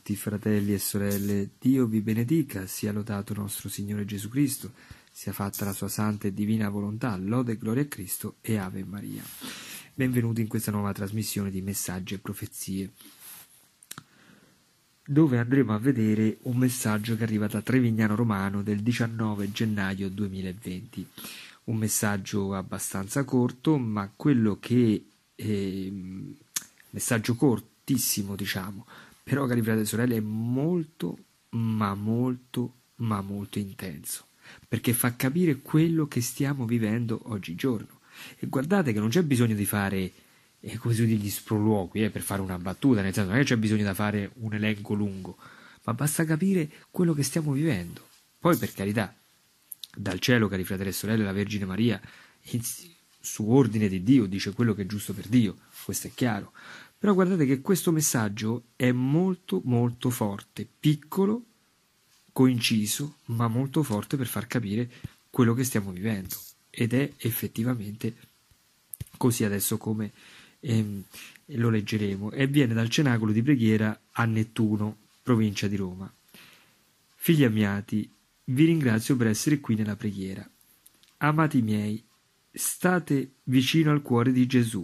tutti, fratelli e sorelle, Dio vi benedica, sia lodato nostro Signore Gesù Cristo, sia fatta la sua santa e divina volontà, lode e gloria a Cristo e Ave Maria. Benvenuti in questa nuova trasmissione di Messaggi e Profezie, dove andremo a vedere un messaggio che arriva da Trevignano Romano del 19 gennaio 2020. Un messaggio abbastanza corto, ma quello che messaggio cortissimo, diciamo, però, cari fratelli e sorelle, è molto intenso, perché fa capire quello che stiamo vivendo oggigiorno. E guardate che non c'è bisogno di fare come si dice, gli sproloqui per fare una battuta, nel senso non è che c'è bisogno da fare un elenco lungo, ma basta capire quello che stiamo vivendo. Poi, per carità, dal cielo, cari fratelli e sorelle, la Vergine Maria, su ordine di Dio, dice quello che è giusto per Dio, questo è chiaro. Però guardate che questo messaggio è molto forte, piccolo, coinciso, ma molto forte per far capire quello che stiamo vivendo. Ed è effettivamente così adesso come lo leggeremo. E viene dal cenacolo di preghiera a Nettuno, provincia di Roma. Figli amiati, vi ringrazio per essere qui nella preghiera. Amati miei, state vicino al cuore di Gesù,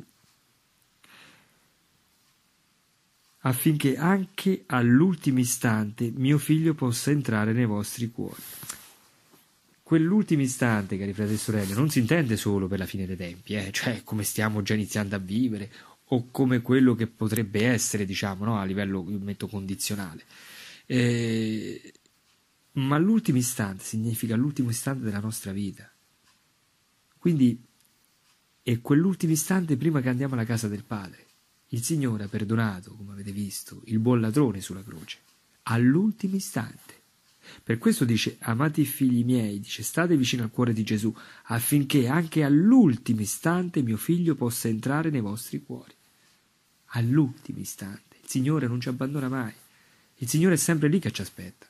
affinché anche all'ultimo istante mio figlio possa entrare nei vostri cuori. Quell'ultimo istante, cari fratelli e sorelle, non si intende solo per la fine dei tempi, cioè come stiamo già iniziando a vivere, o come quello che potrebbe essere, diciamo, no? A livello, io metto condizionale. Ma l'ultimo istante significa l'ultimo istante della nostra vita. Quindi è quell'ultimo istante prima che andiamo alla casa del Padre. Il Signore ha perdonato, come avete visto, il buon ladrone sulla croce, all'ultimo istante. Per questo dice, amati figli miei, dice, state vicino al cuore di Gesù, affinché anche all'ultimo istante mio figlio possa entrare nei vostri cuori. All'ultimo istante. Il Signore non ci abbandona mai. Il Signore è sempre lì che ci aspetta.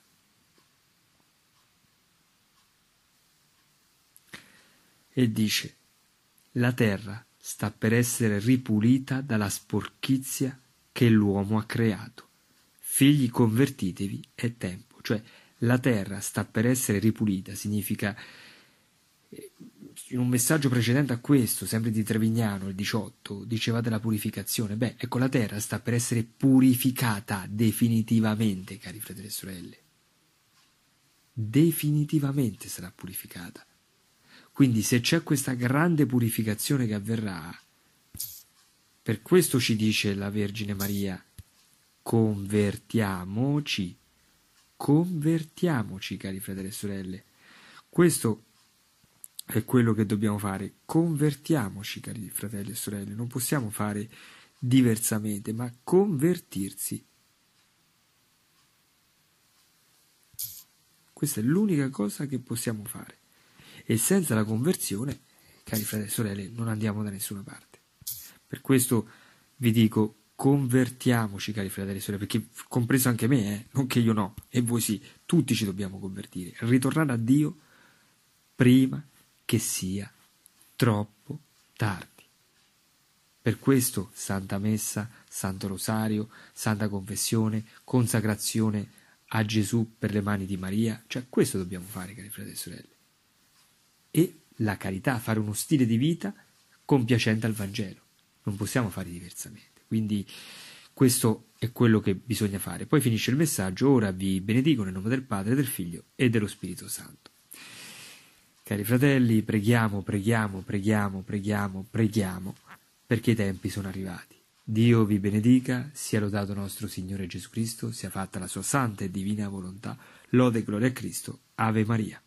E dice, la terra sta per essere ripulita dalla sporchizia che l'uomo ha creato. Figli, convertitevi, è tempo. Cioè, la terra sta per essere ripulita, significa, in un messaggio precedente a questo, sempre di Trevignano, il 18, diceva della purificazione. Ecco, la terra sta per essere purificata definitivamente, cari fratelli e sorelle. Definitivamente sarà purificata. Quindi se c'è questa grande purificazione che avverrà, per questo ci dice la Vergine Maria, convertiamoci, cari fratelli e sorelle. Questo è quello che dobbiamo fare, convertiamoci, cari fratelli e sorelle, non possiamo fare diversamente, ma convertirsi. Questa è l'unica cosa che possiamo fare. E senza la conversione, cari fratelli e sorelle, non andiamo da nessuna parte. Per questo vi dico, convertiamoci, cari fratelli e sorelle, perché compreso anche me, non che io no, e voi sì, tutti ci dobbiamo convertire, ritornare a Dio prima che sia troppo tardi. Per questo Santa Messa, Santo Rosario, Santa Confessione, consacrazione a Gesù per le mani di Maria, cioè questo dobbiamo fare, cari fratelli e sorelle. E la carità, fare uno stile di vita compiacente al Vangelo. Non possiamo fare diversamente. Quindi questo è quello che bisogna fare. Poi finisce il messaggio, ora vi benedico nel nome del Padre, del Figlio e dello Spirito Santo. Cari fratelli, preghiamo, perché i tempi sono arrivati. Dio vi benedica, sia lodato nostro Signore Gesù Cristo, sia fatta la sua santa e divina volontà, lode e gloria a Cristo, Ave Maria.